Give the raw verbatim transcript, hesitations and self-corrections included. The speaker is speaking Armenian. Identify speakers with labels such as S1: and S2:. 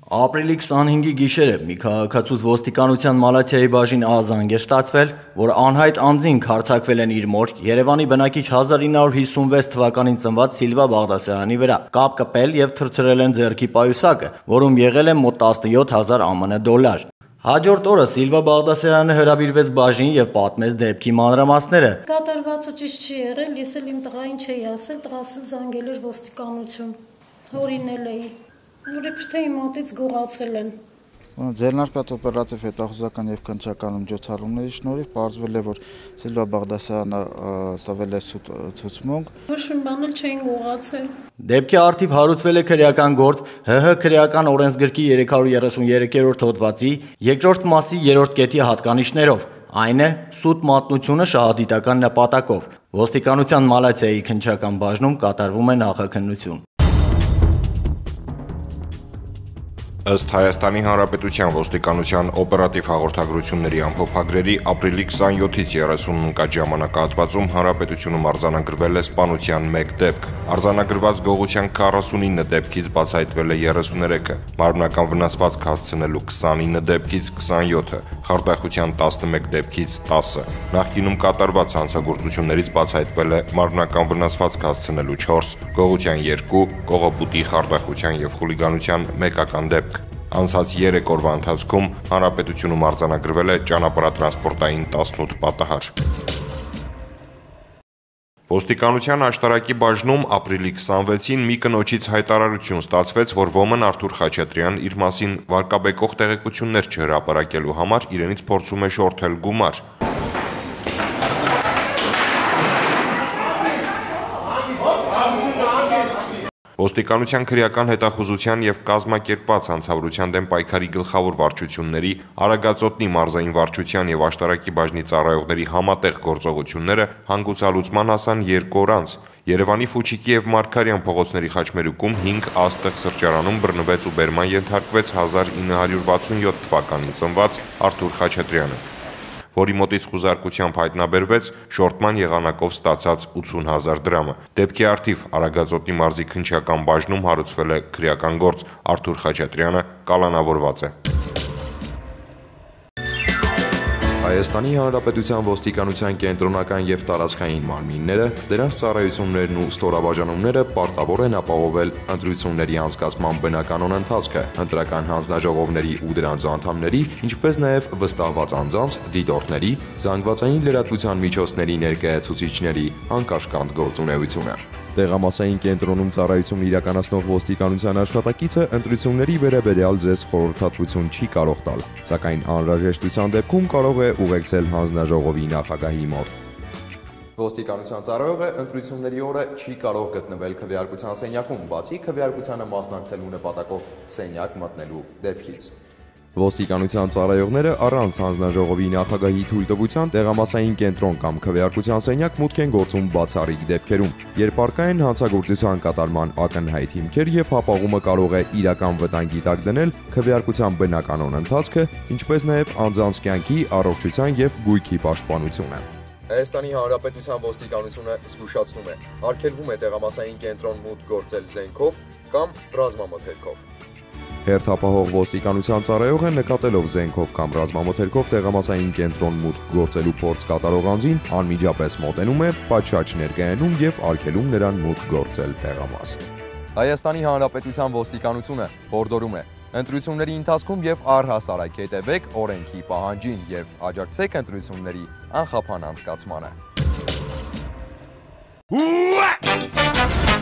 S1: Ապրիլի քսանհինգի գիշերը մի քաղաքացուց ոստիկանության Մալաթիայի բաժին Ա զանգ էր ստացվել, որ անհայտ անձինք հարձակվել են իր մոր Երևանի բնակիչ հազար ինը հարյուր հիսունվեց թվականին ծնված Սիլվա Բաղդասարյանի վրա, կապ կպել եւ թռցրել են ձեռքի պայուսակը, որում եղել է մոտ տասնյոթ հազար ԱՄՆ դոլար։ Հաջորդ օրը Սիլվա Բաղդասարյանը հրավիրվեց բաժին եւ պատմեց դեպքի մանրամասները։
S2: Կատարվածը ճիշտ չի եղել, ես էլ իմ տղային չէի ասել, տղաս զանգել էր ոստիկանություն, հորինել էի, որովհետեւ թե իմ մոտից գողացել են։
S3: Ձեռնարկած օպերատիվ հետախուզական եւ քննչական միջոցառումների շնորհիվ պարզվել է, որ Սիլվա Բաղդասարյանը տվել է սուտ ցուցմունք։
S2: Ոչ մի բան էլ չէին գողացել։
S1: Դեպքի առթիվ հարուցվել է քրեական գործ ՀՀ քրեական օրենսգրքի երեք հարյուր երեսուներեքերորդ հոդվածի երկրորդ մասի երրորդ կետի հատկանիշներով, այն է սուտ մատնությունը շահադիտական նպատակով։ Ոստիկանության Մալաթիայի քննչական բաժնում կատարվում է նախաքննություն։
S4: Ըստ Հայաստանի Հանրապետության ոստիկանության օպերատիվ հաղորդագրությունների ամփոփագրերի ապրիլի քսանյոթից երեսունն ընկած ժամանակահատվածում հանրապետությունում արձանագրվել է սպանության մեկ դեպք։ Արձանագրված գողության քառասունինը դեպքից բացահայտվել է երեսուներեքը, մարմնական վնասվածք հասցնելու քսանինը դեպքից քսանյոթը, խարդախության տասնմեկ դեպքից տասը։ Նախկինում կատարված հանցագործություններից բացահայտվել է մարմնական վնասվածք հասցնելու չորս, գողության երկու, կողոպուտի, խարդախության եւ խուլիգանության մեկական դեպք։ Անցած երեք օրվա ընթացքում հանրապետությունում արձանագրվել է ճանապարհատրանսպորտային տասնութ պատահար։ Ոստիկանության աշտարակի բաժնում ապրիլի քսանվեցին մի կնոջից հայտարարություն ստացվեց, որ ոմն Արթուր Խաչատրյան իր մասին վարկաբեկող տեղեկություններ չհրապարակելու համար իրենից փորձում է շորթել գումար։ Ոստիկանության քրեական հետախուզության եւ կազմակերպված հանցավորության դեմ պայքարի գլխավոր վարչությունների, Արագածոտնի մարզային վարչության եւ աշտարակի բաժնի ծառայողների համատեղ գործողությունները հանգուցալուծման հասան երկու օր անց։ Երևանի Ֆուչիկի եւ Մարգարյան փողոցների խաչմերուկում հինգ աստեղ սրճարանում բռնվեց ու բերման ենթարկվեց հազար ինը հարյուր վաթսունյոթ թվականին ծնված Արթուր Խաչատրյանը, որի մոտից խուզարկությամբ հայտնաբերվեց շորտման եղանակով ստացած ութուն հազար դրամը։ Դեպքի առթիվ Արագածոտնի մարզի քննչական բաժնում հարուցվել է քրեական գործ, Արթուր Խաչատրյանը կալանավորված է։ Հայաստանի Հանրապետության ոստիկանության կենտրոնական եւ տարածքային մարմինները, դրանց ծառայություններն ու ստորաբաժանումները պարտավոր են ապահովել ընտրությունների անցկացման բնականոն ընթացքը, ընտրական հանձնաժողովների ու դրանց անդամների, ինչպես նաեւ վստահված անձանց, դիտորդների, զանգվածային լրատվության միջոցների ներկայացուցիչների անկաշկանդ գործունեությունը։ Տեղամասային կենտրոնում ծառայություն իրականացնող ոստիկանության աշխատակիցը ընտրությունների վերաբերյալ ձեզ խորհրդատվություն չի կարող տալ, սակայն անհրաժեշտության դեպքում կարող է ուղեկցել հանձնաժողովի նախագահի մոտ։ Ոստիկանության ծառայողը ընտրությունների օրը չի կարող գտնվել քվեարկության սենյակում, բացի քվեարկությանը մասնակցելու նպատակով սենյակ մտնելու դեպքից։ Ոստիկանության ծառայողները առանց հանձնաժողովի նախագահի թույլտվության տեղամասային կենտրոն կամ քվեարկության սենյակ մուտք են գործում բացառիկ դեպքերում, երբ առկա են հանցագործության կատարման ակնհայտ հիմքեր եւ հապաղումը կարող է իրական վտանգի տակ դնել քվեարկության բնականոն ընթացքը, ինչպես նաեւ անձանց կյանքի, առողջության եւ գույքի պաշտպանությունը։ Հայաստանի Հանրապետության ոստիկանությունը զգուշացնում է, արգելվում է տեղամասային կենտրոն մուտք գործել զենքով կամ ռազմամթերքով։ Հերթապահող ոստիկանության ծառայողը նկատելով զենքով կամ ռազմամթերքով տեղամասային կենտրոն մուտք գործելու փորձ կատարող անձին անմիջապես մոտենում է, պատշաճ ներկայանում եւ արգելում նրան մուտք գործել տեղամաս։ Հայաստանի Հանրապետության ոստիկանությունը հորդորում է ընտրությունների ընթացքում եւ առհասարակ հետևեք օրենքի պահանջին եւ աջակցեք ընտրությունների անխափան անցկացմանը։